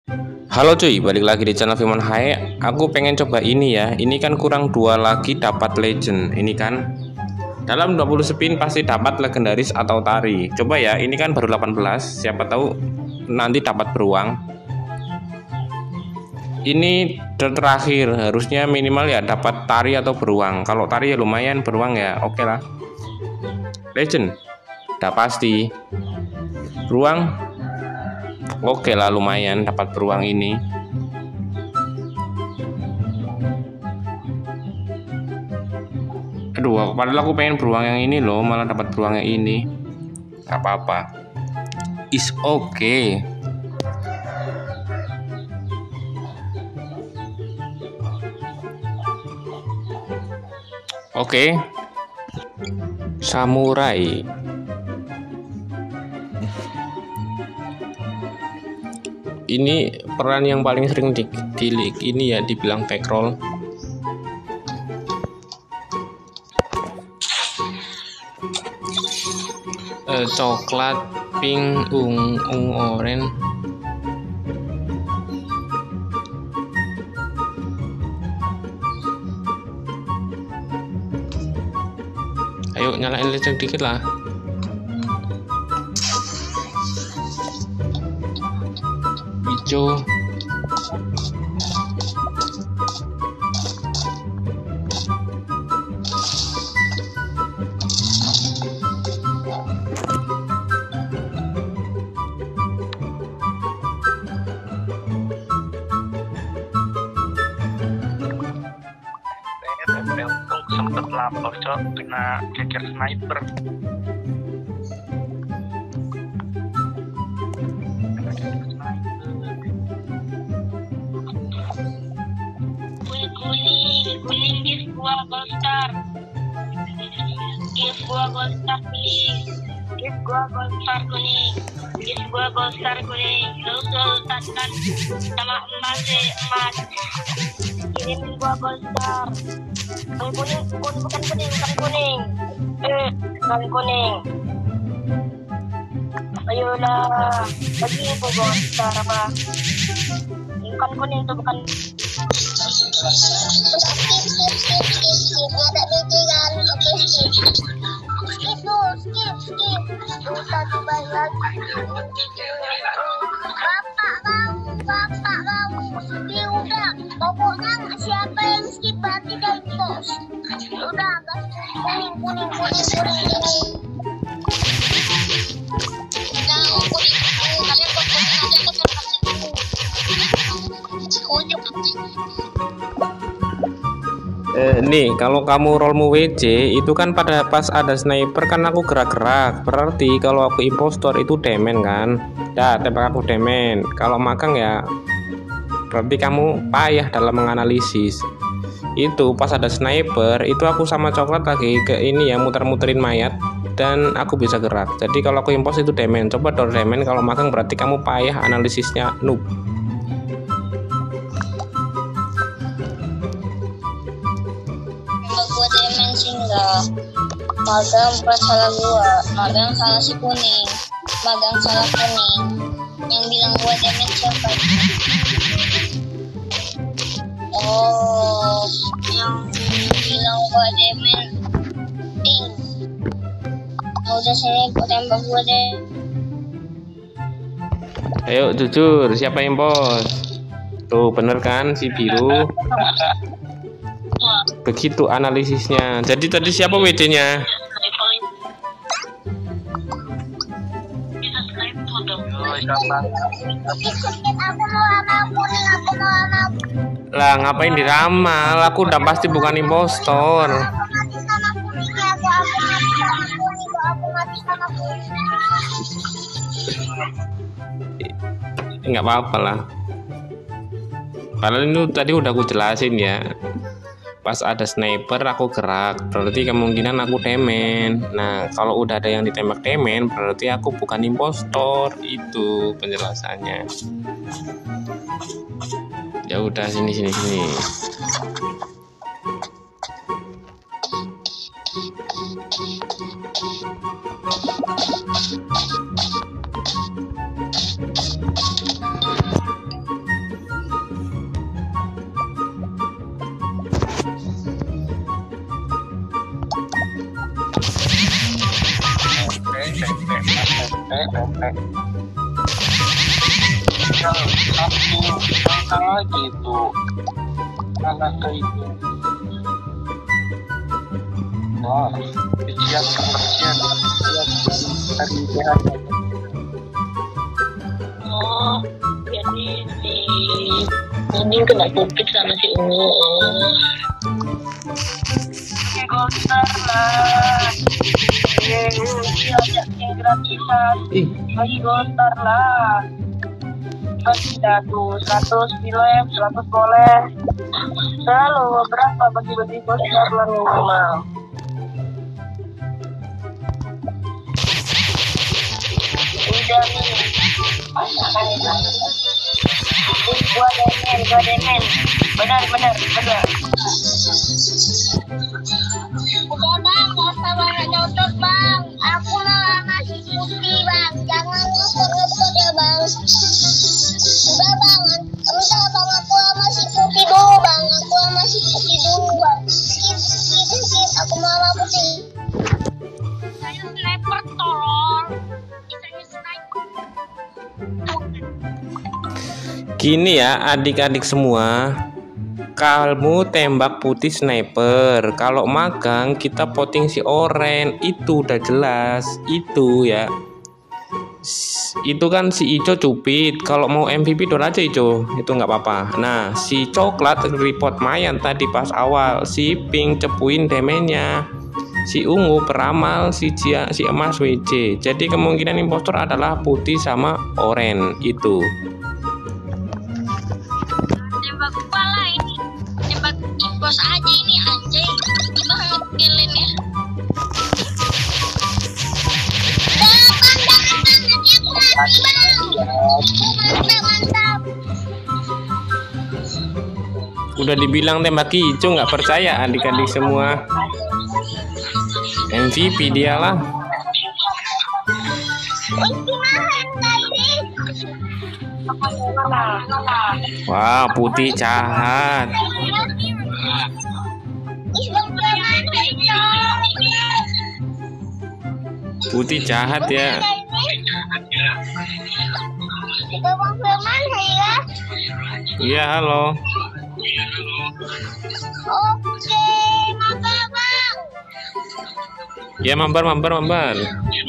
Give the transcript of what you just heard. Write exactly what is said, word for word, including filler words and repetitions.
Halo cuy, balik lagi di channel Firman Hai. Aku pengen coba ini ya. Ini kan kurang dua lagi dapat legend. Ini kan dalam dua puluh spin pasti dapat legendaris atau tari. Coba ya, ini kan baru delapan belas. Siapa tahu nanti dapat beruang. Ini terakhir, harusnya minimal ya dapat tari atau beruang. Kalau tari ya lumayan, beruang ya oke lah. Legend udah pasti. Beruang oke lah, lumayan dapat beruang ini. Aduh, padahal aku pengen beruang yang ini loh, malah dapat beruang yang ini. Gak apa-apa, is okay. Oke, okay. Samurai. Ini peran yang paling sering di, di league ini ya, dibilang backroll. Uh, coklat, pink, ungu, ungu, oranye. Ayo nyalain listrik dikit lah. Hijau. Sempet lapor cok, kena keker sniper. Kuning kuning gift gua gold star, gift gua gold star kuning, gift gua gold star kuning, gift gua gold star kuning. Lu sultankan sama emas sih emas, kirim gua gold star. Yang kuning, kuning bukan kuning, bukan kuning, eh bukan kuning. Ayolah, bagi ibu gold star apa? Bukan kuning itu bukan. Ada bijikan, oke skip. Skip tuh, skip, skip. Susah tuh banyak. Bapak kamu, bapak kamu diundang. Pokoknya siapa yang skip berarti dia bos. Udah, kuning, kuning, kuning, kuning, kuning. Udah, kuning, kuning. Kalian kok kuning aja, aku terkasih kuning. Kuning, kuning. Eh, nih kalau kamu rollmu W C itu kan pada pas ada sniper kan aku gerak-gerak, berarti kalau aku impostor itu demen kan, ya tembak aku demen. Kalau magang ya berarti kamu payah dalam menganalisis. Itu pas ada sniper itu aku sama coklat lagi ke ini ya, muter-muterin mayat dan aku bisa gerak. Jadi kalau aku impos itu demen. Coba door demen, kalau magang berarti kamu payah analisisnya, noob. Gua demen sih enggak. Magang bukan salah gua, magang salah si kuning, magang salah kuning. Yang bilang gua demen siapa? Oh, yang bilang gua demen pink. Nah, udah sini gua tembak gua deh. Ayo jujur, siapa yang bos? Tuh bener kan si biru. Begitu analisisnya. Jadi tadi siapa W C-nya? Lah ngapain diramal? Aku udah pasti bukan impostor. Nggak apa-apa lah. Padahal itu tadi udah aku jelasin ya. Pas ada sniper aku gerak, berarti kemungkinan aku demen. Nah kalau udah ada yang ditembak demen berarti aku bukan impostor. Itu penjelasannya. Ya udah, sini sini sini. Pepe. Yang satu angka lagi itu anak ke itu. Wah, ujian pengertian dari I P H. Oh, jadi si Udin kena pupit sama si Ungu. Oh. Gostar lah. Yeay, ajak yang gratisan. Ih, Lagi gostar lah. Bagi dadu seratus film, seratus boleh. Selalu berapa bagi-bagi gostar lah minimal. Udah nih. Ih, gua demen, gua demen. Benar, benar, benar. Udah bang, gak usah banyak nyodot bang. Aku malah nasi putih bang. Jangan ngebut-ngebut ya bang. Udah bang, minta bang aku sama si putih dulu bang. Aku sama si putih dulu bang. Skip, skip, skip. Aku mau sama putih. Saya sniper tolong. Saya sniper. gini ya adik-adik semua, kamu tembak putih sniper, kalau magang kita poting si oren, itu udah jelas itu ya. Itu kan si Ico cupit, kalau mau M V P don aja Ico, itu nggak apa-apa. Nah si coklat report Mayan tadi pas awal, si pink cepuin demennya, si ungu peramal, si Jia, si emas W J. Jadi kemungkinan impostor adalah putih sama oren itu. Tembak kepala ini, tembak impos aja ini anjing. Gimana kalian ya? Mantap, mantap. Udah dibilang tembak hijau nggak percaya adik-adik semua. M V P dialah. Wah, putih jahat. Putih jahat ya. Bang Firman ya? Iya, halo. Oke, mabar bang. Ya, mambar, mambar, mambar.